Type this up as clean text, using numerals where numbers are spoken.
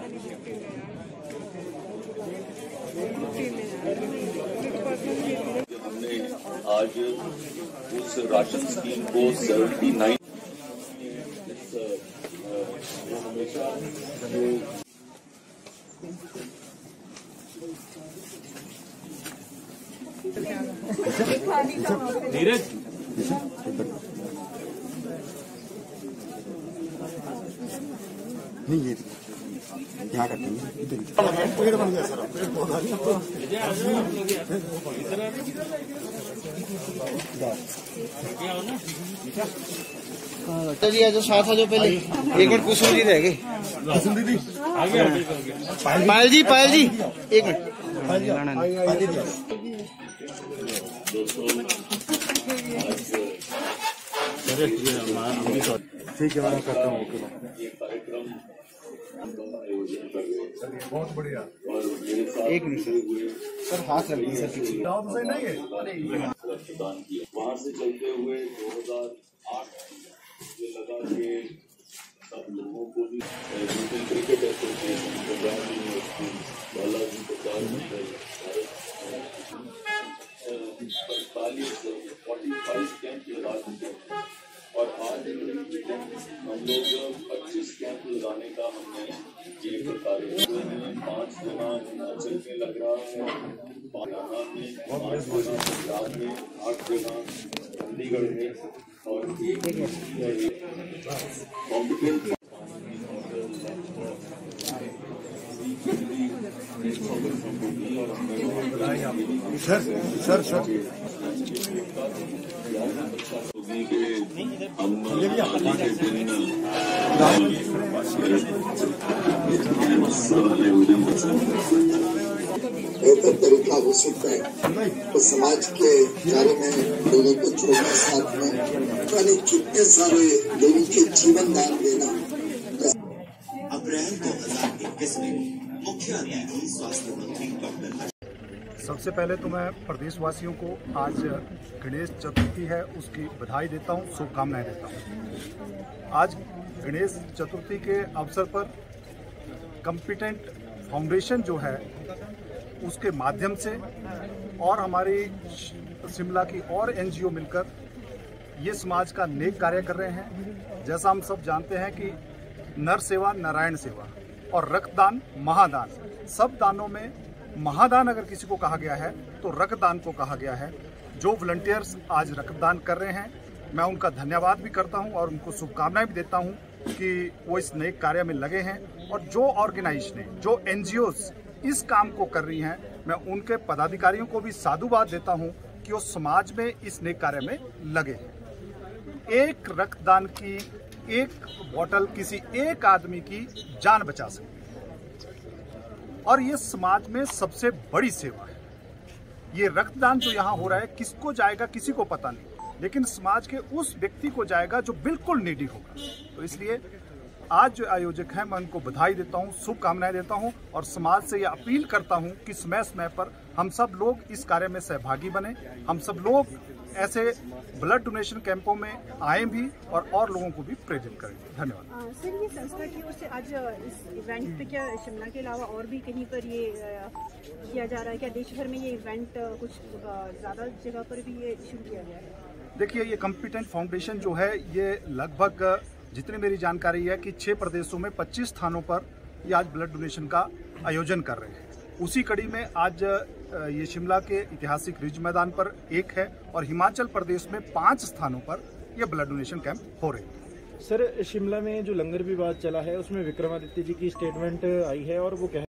हमने आज उस राशन स्कीम को 79 हमेशा नीरज नहीं ये यहाँ करते हैं पेड़ बन गया सर पेड़ पौधा चलिए जो साथ जो पहले एक मिनट कुसुम जी रह गए। कुसुम दीदी पायल जी एक मिनट ठीक है मैं करता हूँ। ये कार्यक्रम बहुत बढ़िया। एक मिनट सर हाथ रख दी सर पीछे रक्तदान किया। वहाँ से चलते हुए 2008 से लगा के सब लोगों को भी cricket association Punjab university Balaji Prasad 45 camp लगा चुके हैं और आज हम लोग 25 कैंप लगाने का हमने ये कार्य हुए हैं। 5 जगह हिमाचल में लग रहा है, हरियाणा में 5 जगह, पंजाब में 8 जगह, चंडीगढ़ में और एक कॉम्पिटेंट सर बेहतर तरीका हो सकता है तो समाज के कार्य में लोगों को छोड़ना, साथ में यानी कितने सारे लोगों के जीवन दान देना। अप्रैल 2021 में मुख्य अतिथि स्वास्थ्य मंत्री डॉक्टर। सबसे पहले तो मैं प्रदेशवासियों को आज गणेश चतुर्थी है उसकी बधाई देता हूँ, शुभकामनाएं देता हूँ। आज गणेश चतुर्थी के अवसर पर कॉम्पिटेंट फाउंडेशन जो है उसके माध्यम से और हमारी शिमला की और एनजीओ मिलकर ये समाज का नेक कार्य कर रहे हैं। जैसा हम सब जानते हैं कि नर सेवा नारायण सेवा और रक्तदान महादान, सब दानों में महादान अगर किसी को कहा गया है तो रक्तदान को कहा गया है। जो वॉलंटियर्स आज रक्तदान कर रहे हैं मैं उनका धन्यवाद भी करता हूं और उनको शुभकामनाएं भी देता हूं कि वो इस नए कार्य में लगे हैं। और जो ऑर्गेनाइजेशनें, जो एनजीओज इस काम को कर रही हैं, मैं उनके पदाधिकारियों को भी साधुवाद देता हूं कि वो समाज में इस नए कार्य में लगे हैं। एक रक्तदान की एक बोतल किसी एक आदमी की जान बचा सकती है और ये समाज में सबसे बड़ी सेवा है। ये रक्तदान जो यहाँ हो रहा है किसको जाएगा किसी को पता नहीं, लेकिन समाज के उस व्यक्ति को जाएगा जो बिल्कुल नीडी होगा। तो इसलिए आज जो आयोजक हैं मैं उनको बधाई देता हूँ, शुभकामनाएं देता हूँ और समाज से ये अपील करता हूँ कि समय समय पर हम सब लोग इस कार्य में सहभागी बने, हम सब लोग ऐसे ब्लड डोनेशन कैंपों में आए भी और लोगों को भी प्रेरित करें। धन्यवाद। सर, ये संस्था की ओर से आज इस इवेंट पे क्या शिमला के अलावा और भी कहीं पर ये किया जा रहा है? क्या देश भर में ये इवेंट कुछ ज़्यादा जगह पर भी ये शुरू किया गया है? देखिए, ये कॉम्पिटेंट फाउंडेशन जो है ये लगभग जितनी मेरी जानकारी है कि 6 प्रदेशों में 25 स्थानों पर ये आज ब्लड डोनेशन का आयोजन कर रहे हैं। उसी कड़ी में आज ये शिमला के ऐतिहासिक रिज मैदान पर एक है और हिमाचल प्रदेश में 5 स्थानों पर ये ब्लड डोनेशन कैंप हो रहे हैं। सर, शिमला में जो लंगर विवाद चला है उसमें विक्रमादित्य जी की स्टेटमेंट आई है और वो कह